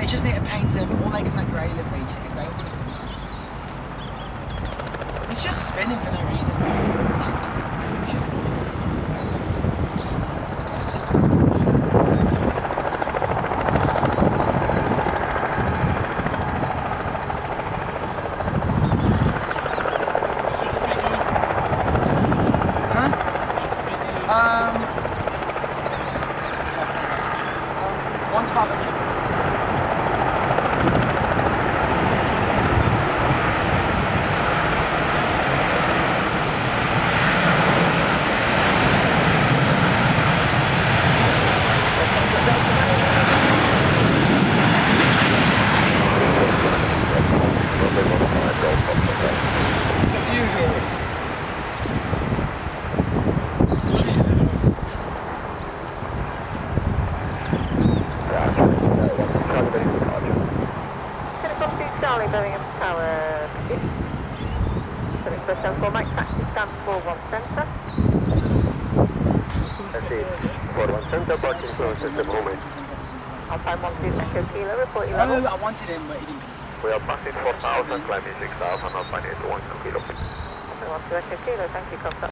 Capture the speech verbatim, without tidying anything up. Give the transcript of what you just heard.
just need to paint him or make him that grey livery. Just the grey one is really nice. It's just spinning for no reason. It's just, it's just Um, one to five hundred. Birmingham Tower, request on call Mike taxi stand four one centre. four one centre, parking closed at the moment. Alpine one two Echo Kilo, report your level. Oh, I wanted him, but he didn't come to me. We are passing four thousand, climbing six thousand, Alpine eight one Kilo. one two Echo Kilo, thank you, contact.